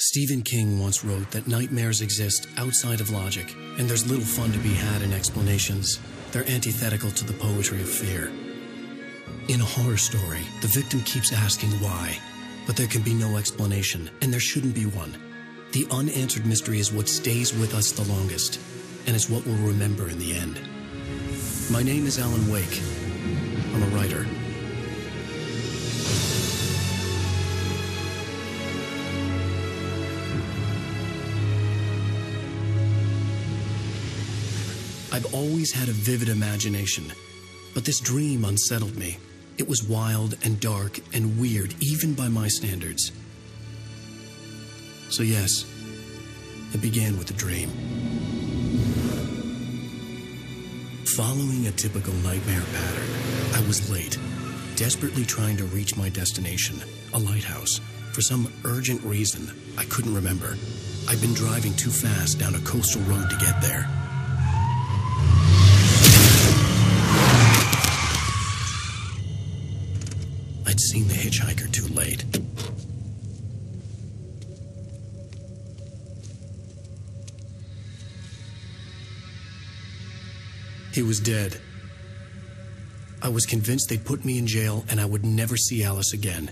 Stephen King once wrote that nightmares exist outside of logic, and there's little fun to be had in explanations. They're antithetical to the poetry of fear. In a horror story, the victim keeps asking why, but there can be no explanation, and there shouldn't be one. The unanswered mystery is what stays with us the longest, and it's what we'll remember in the end. My name is Alan Wake. I'm a writer. I've always had a vivid imagination, but this dream unsettled me. It was wild and dark and weird, even by my standards. So yes, it began with a dream. Following a typical nightmare pattern, I was late, desperately trying to reach my destination, a lighthouse. For some urgent reason, I couldn't remember. I'd been driving too fast down a coastal road to get there. I'd seen the hitchhiker too late. He was dead. I was convinced they'd put me in jail and I would never see Alice again.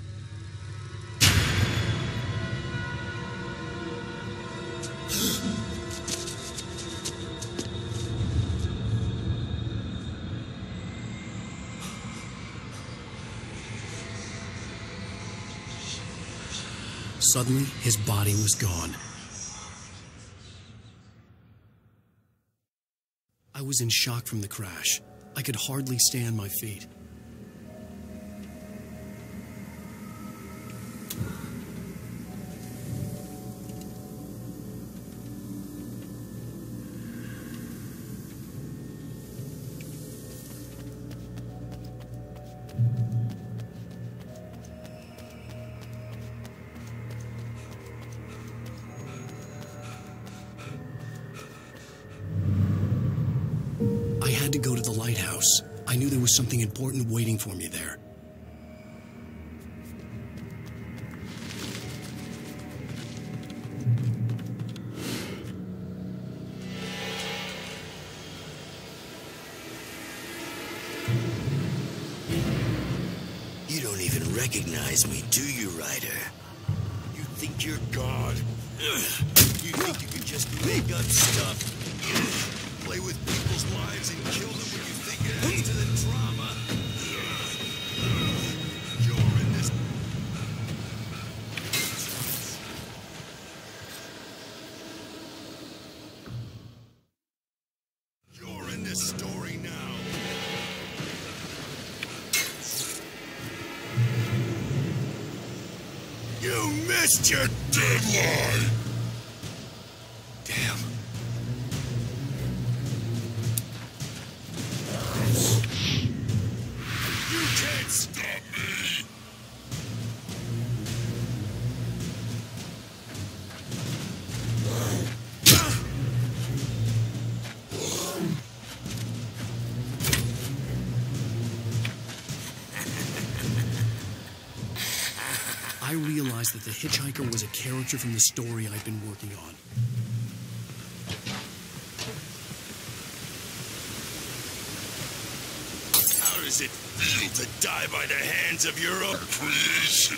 Suddenly, his body was gone. I was in shock from the crash. I could hardly stay on my feet. I had to go to the lighthouse. I knew there was something important waiting for me there. You don't even recognize me, do you, Ryder? You think you're God? You think you can just make up stuff? Play with people's lives and kill them when you think it adds to the drama? You're in this... You're in this story now. You missed your deadline! Damn. You can't stop me! I realized that the hitchhiker was a character from the story I'd been working on. How does it feel to die by the hands of your own creation?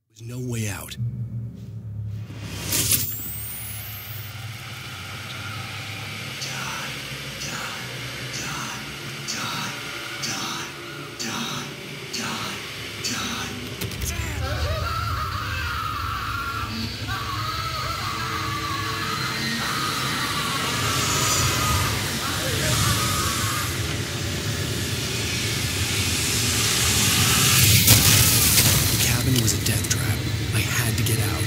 There was no way out. It was a death trap. I had to get out.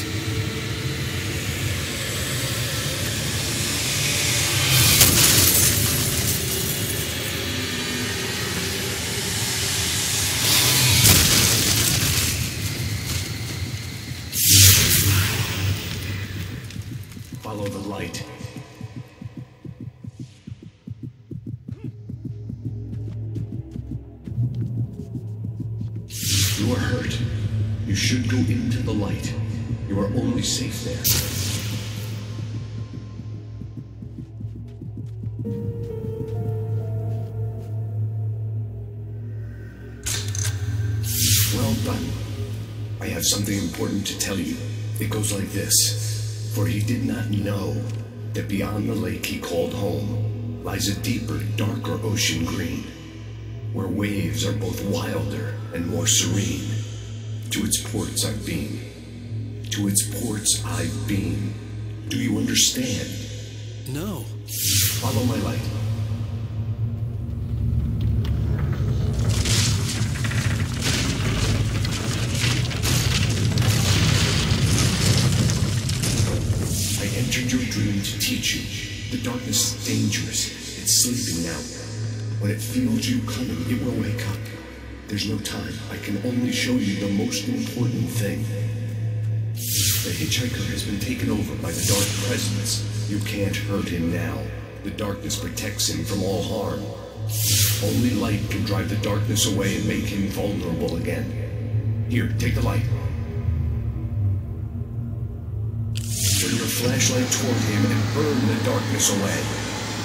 Follow the light. You are hurt. You should go into the light. You are only safe there. Well done. I have something important to tell you. It goes like this. For he did not know that beyond the lake he called home lies a deeper, darker ocean green, where waves are both wilder and more serene. To its ports I've been. To its ports I've been. Do you understand? No. Follow my light. I entered your dream to teach you. The darkness is dangerous. It's sleeping now. When it feels you coming, it will wake up. There's no time. I can only show you the most important thing. The hitchhiker has been taken over by the dark presence. You can't hurt him now. The darkness protects him from all harm. Only light can drive the darkness away and make him vulnerable again. Here, take the light. Turn your flashlight toward him and burn the darkness away.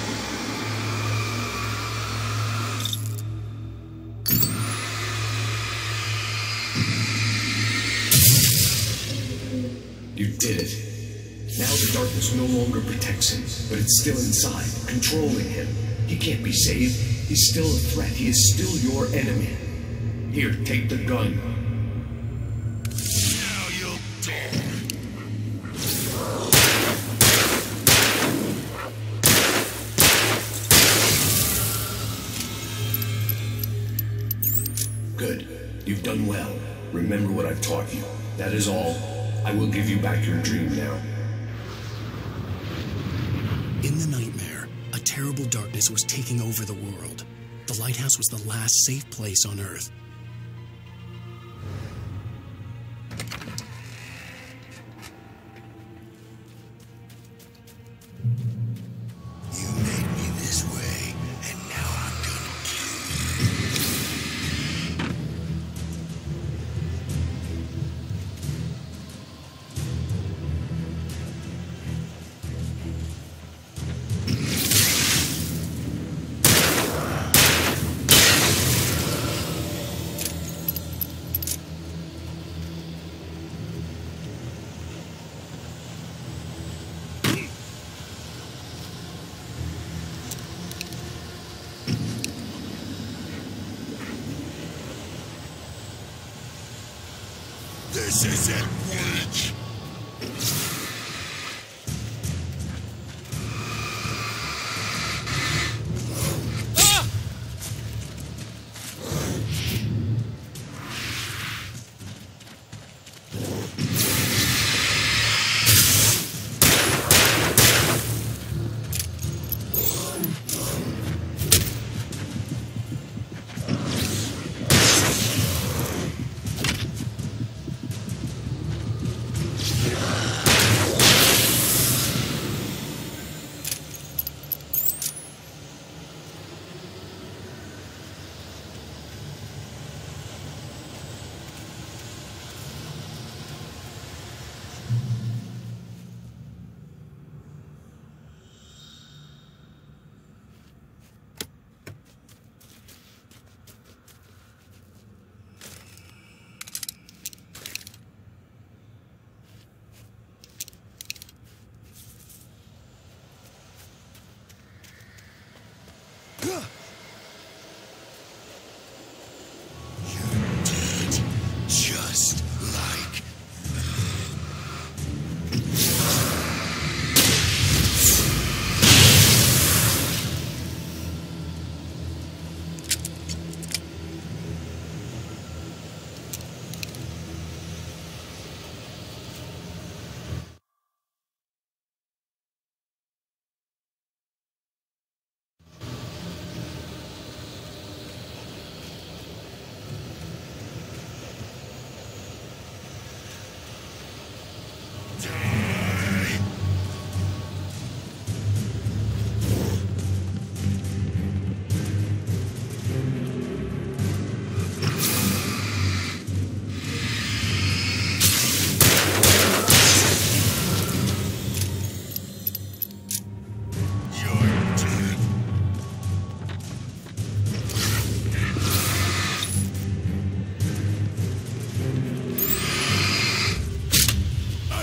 You did it. Now the darkness no longer protects him, but it's still inside, controlling him. He can't be saved. He's still a threat. He is still your enemy. Here, take the gun. Now you'll die. Good. You've done well. Remember what I've taught you. That is all. I will give you back your dream now. In the nightmare, a terrible darkness was taking over the world. The lighthouse was the last safe place on Earth. You made me this way, and now I'm gonna kill you. This isn't weak.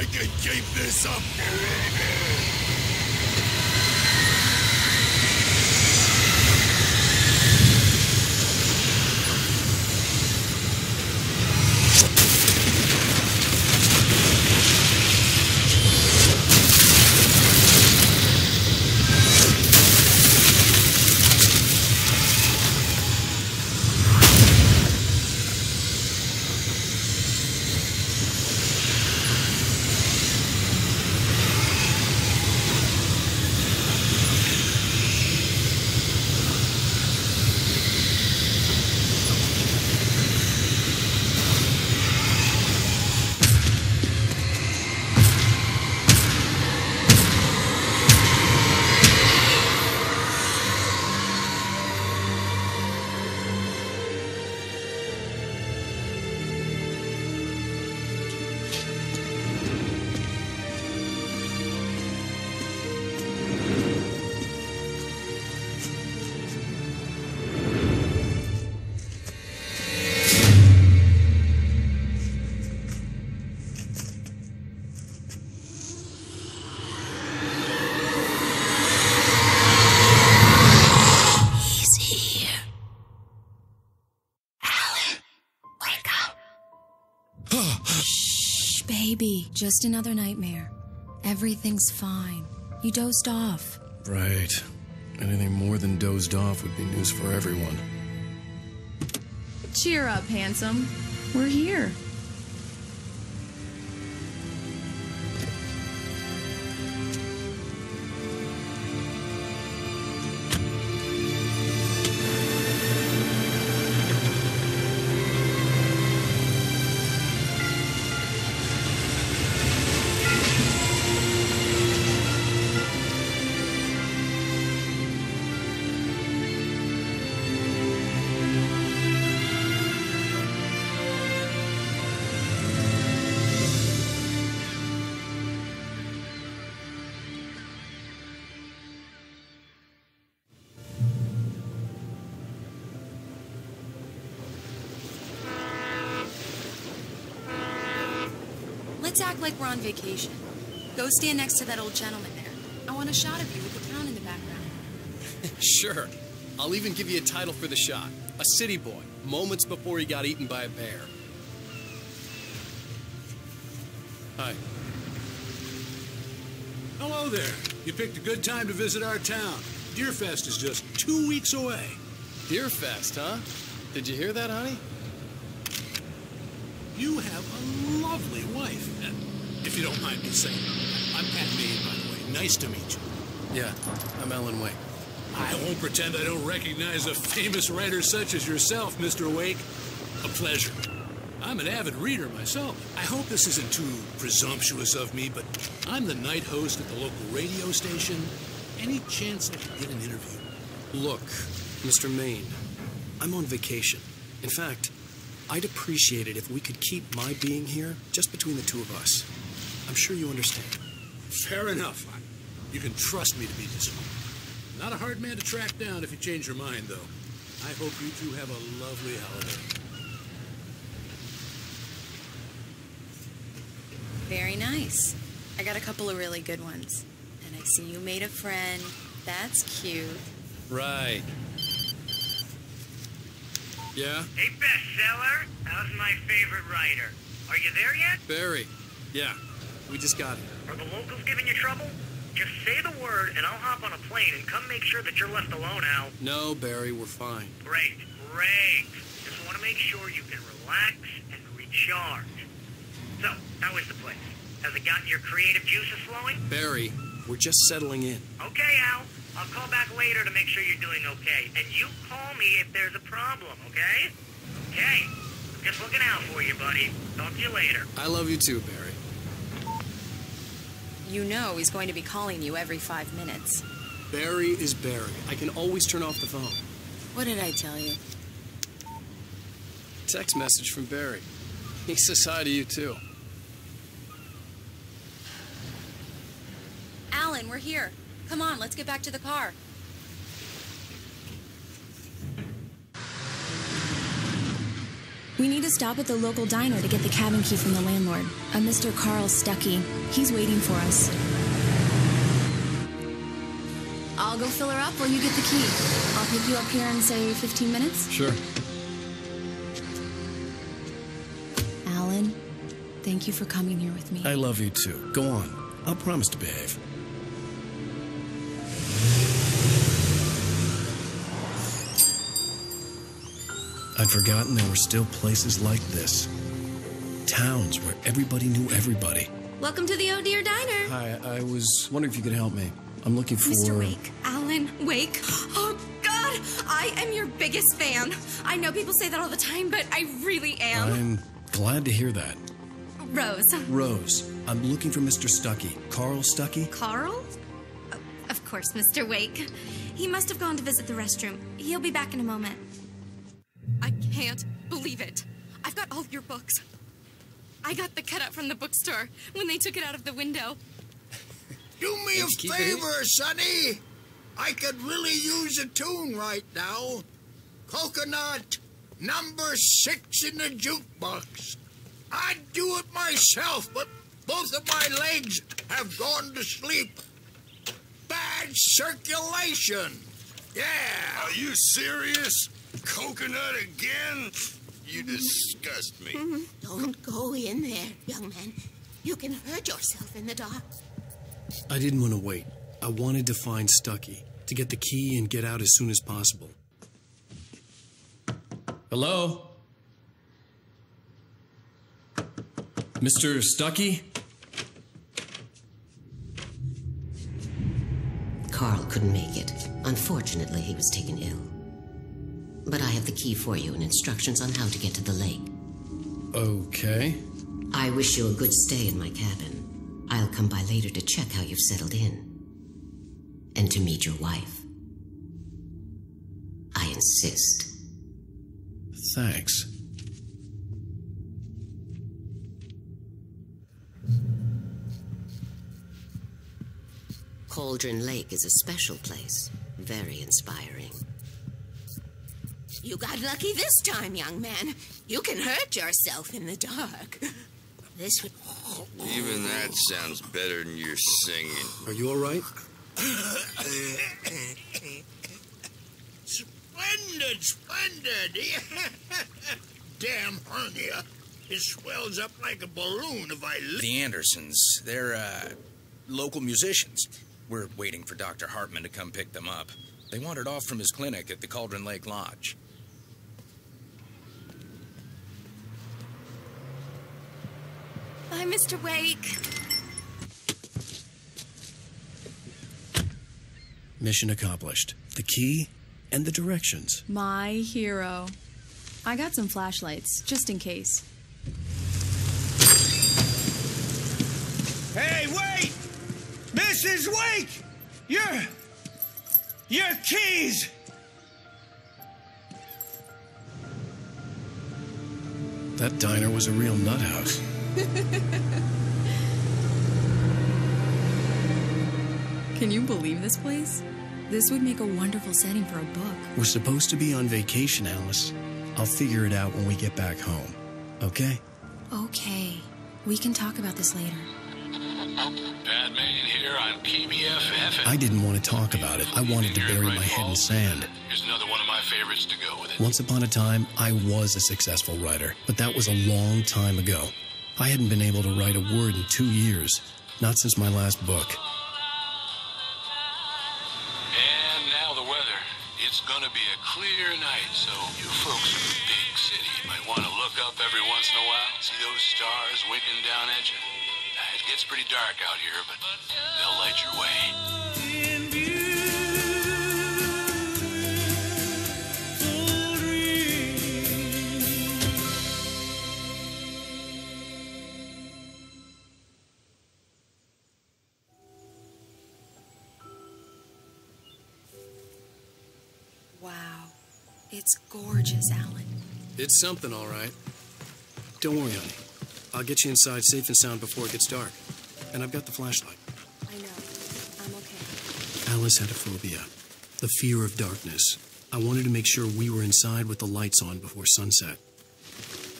can keep this up forever! Baby, just another nightmare. Everything's fine. You dozed off. Right. Anything more than dozed off would be news for everyone. Cheer up, handsome. We're here. Let's act like we're on vacation. Go stand next to that old gentleman there. I want a shot of you with the town in the background. Sure. I'll even give you a title for the shot. A city boy, moments before he got eaten by a bear. Hi. Hello there. You picked a good time to visit our town. Deerfest is just 2 weeks away. Deerfest, huh? Did you hear that, honey? You have a lovely wife. If you don't mind me saying. I'm Pat Maine, by the way. Nice to meet you. Yeah, I'm Alan Wake. I won't pretend I don't recognize a famous writer such as yourself, Mr. Wake. A pleasure. I'm an avid reader myself. I hope this isn't too presumptuous of me, but I'm the night host at the local radio station. Any chance I could get an interview? Look, Mr. Maine, I'm on vacation. In fact, I'd appreciate it if we could keep my being here just between the two of us. I'm sure you understand. Fair enough. You can trust me to be discreet. Not a hard man to track down if you change your mind, though. I hope you two have a lovely holiday. Very nice. I got a couple of really good ones. And I see you made a friend. That's cute. Right. Yeah? Hey, bestseller. How's my favorite writer? Are you there yet? Barry. Yeah, we just got here. Are the locals giving you trouble? Just say the word, and I'll hop on a plane and come make sure that you're left alone, Al. No, Barry, we're fine. Great, great. Just want to make sure you can relax and recharge. So, how is the place? Has it gotten your creative juices flowing? Barry, we're just settling in. Okay, Al. I'll call back later to make sure you're doing okay. And you call me if there's a problem, okay? Okay. I'm just looking out for you, buddy. Talk to you later. I love you too, Barry. You know he's going to be calling you every 5 minutes. Barry is Barry. I can always turn off the phone. What did I tell you? Text message from Barry. He says hi to you too. Alan, we're here. Come on, let's get back to the car. We need to stop at the local diner to get the cabin key from the landlord, a Mr. Carl Stuckey. He's waiting for us. I'll go fill her up while you get the key. I'll pick you up here in, say, 15 minutes? Sure. Alan, thank you for coming here with me. I love you too. Go on. I'll promise to behave. I'd forgotten there were still places like this. Towns where everybody knew everybody. Welcome to the Oh Dear Diner. Hi, I was wondering if you could help me. I'm looking for... Mr. Wake. Alan Wake. Oh, God! I am your biggest fan. I know people say that all the time, but I really am. I'm glad to hear that. Rose. Rose, I'm looking for Mr. Stuckey. Carl Stuckey? Carl? Of course, Mr. Wake. He must have gone to visit the restroom. He'll be back in a moment. I can't believe it. I've got all your books. I got the cutout from the bookstore when they took it out of the window. Do me a favor, Sonny. I could really use a tune right now. Coconut, number 6 in the jukebox. I'd do it myself, but both of my legs have gone to sleep. Bad circulation. Yeah. Are you serious? Coconut again? You disgust me. Don't go in there, young man. You can hurt yourself in the dark. I didn't want to wait. I wanted to find Stuckey, to get the key and get out as soon as possible. Hello? Mr. Stuckey? Carl couldn't make it. Unfortunately, he was taken ill. But I have the key for you and instructions on how to get to the lake. Okay. I wish you a good stay in my cabin. I'll come by later to check how you've settled in. And to meet your wife. I insist. Thanks. Cauldron Lake is a special place. Very inspiring. You got lucky this time, young man. You can hurt yourself in the dark. This would... Even that sounds better than your singing. Are you all right? Splendid, splendid. Damn hernia. It swells up like a balloon if I... The Andersons, they're, local musicians. We're waiting for Dr. Hartman to come pick them up. They wandered off from his clinic at the Cauldron Lake Lodge. Bye, Mr. Wake. Mission accomplished. The key and the directions. My hero. I got some flashlights, just in case. Hey, wait! Mrs. Wake! Your keys! That diner was a real nut house. Can you believe this place? This would make a wonderful setting for a book. We're supposed to be on vacation, Alice. I'll figure it out when we get back home. Okay? Okay. We can talk about this later. Pat Mannion here on PBFF. I didn't want to talk about it. I wanted to bury my head in sand. Here's another one of my favorites to go with it. Once upon a time, I was a successful writer, but that was a long time ago. I hadn't been able to write a word in 2 years, not since my last book. And now the weather. It's gonna be a clear night, so you folks in the big city might want to look up every once in a while, see those stars winking down at you. It gets pretty dark out here, but they'll light your way. Wow. It's gorgeous, Alan. It's something, all right. Don't worry, honey. I'll get you inside safe and sound before it gets dark. And I've got the flashlight. I know. I'm okay. Alice had a phobia, the fear of darkness. I wanted to make sure we were inside with the lights on before sunset.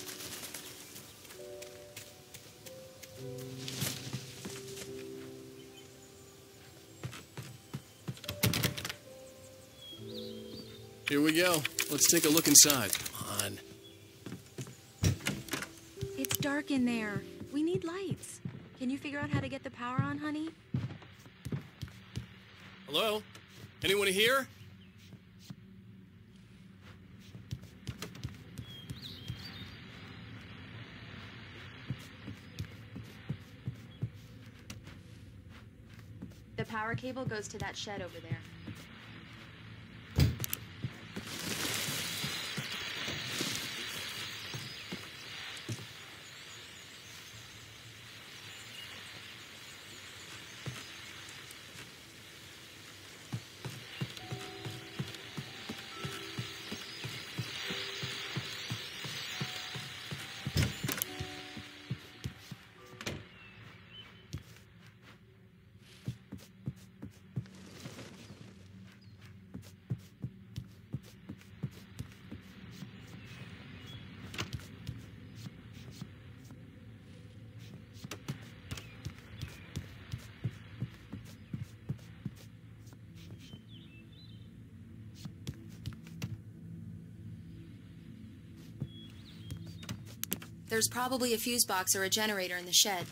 Here we go. Let's take a look inside. Come on. It's dark in there. We need lights. Can you figure out how to get the power on, honey? Hello? Anyone here? The power cable goes to that shed over there. There's probably a fuse box or a generator in the shed.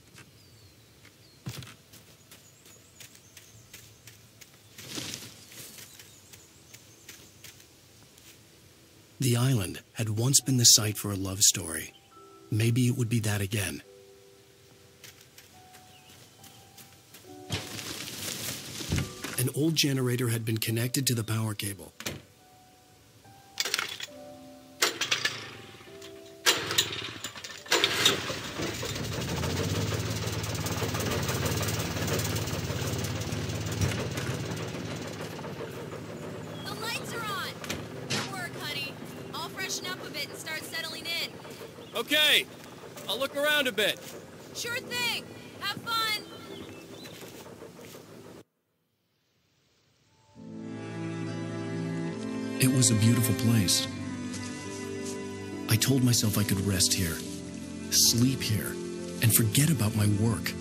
The island had once been the site for a love story. Maybe it would be that again. An old generator had been connected to the power cable. Okay, I'll look around a bit. Sure thing. Have fun. It was a beautiful place. I told myself I could rest here, sleep here, and forget about my work.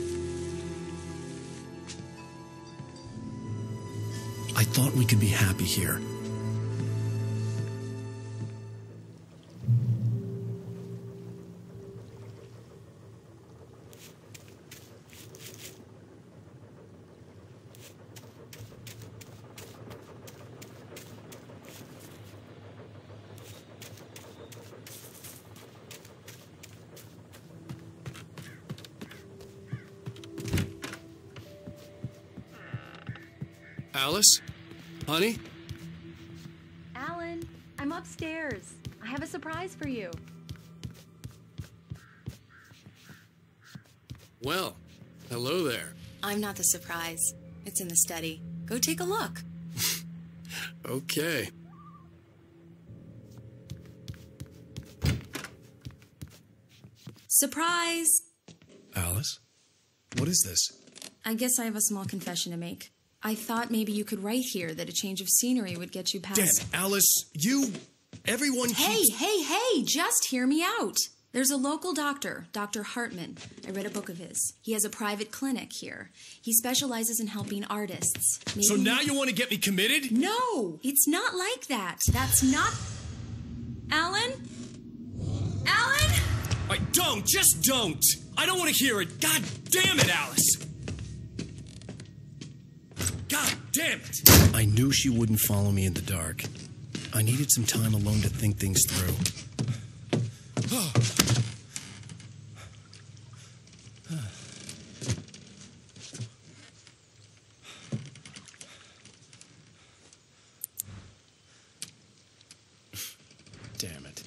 I thought we could be happy here. Alice? Honey? Alan, I'm upstairs. I have a surprise for you. Well, hello there. I'm not the surprise. It's in the study. Go take a look. Okay. Surprise! Alice? What is this? I guess I have a small confession to make. I thought maybe you could write here that a change of scenery would get you past... Damn, Alice, everyone keeps... Hey, just hear me out. There's a local doctor, Dr. Hartman. I read a book of his. He has a private clinic here. He specializes in helping artists. Maybe... So now you want to get me committed? No, it's not like that. That's not... Alan? Alan? Just don't! I don't want to hear it. God damn it, Alice! God damn it! I knew she wouldn't follow me in the dark. I needed some time alone to think things through. Damn it.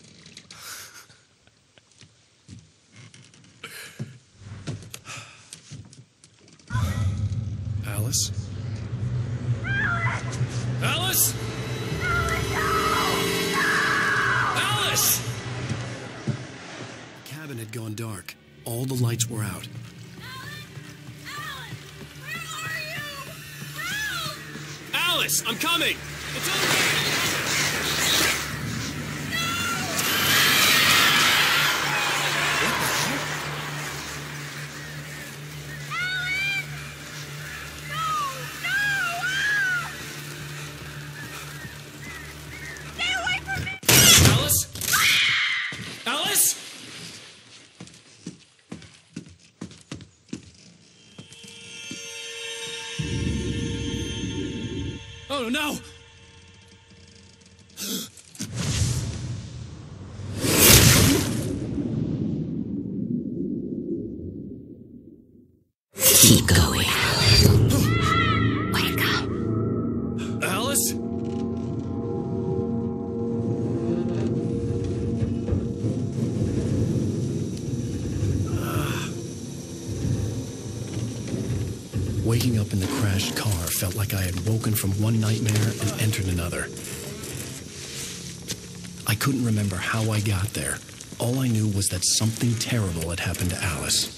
Alice? Alice? Alice! The cabin had gone dark. All the lights were out. Alice, I'm coming! It's over! Oh, no! Keep going. Wake up. Alice? Waking up in the crashed car felt like I had woken from one nightmare and entered another. I couldn't remember how I got there. All I knew was that something terrible had happened to Alice.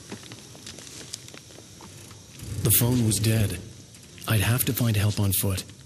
The phone was dead. I'd have to find help on foot.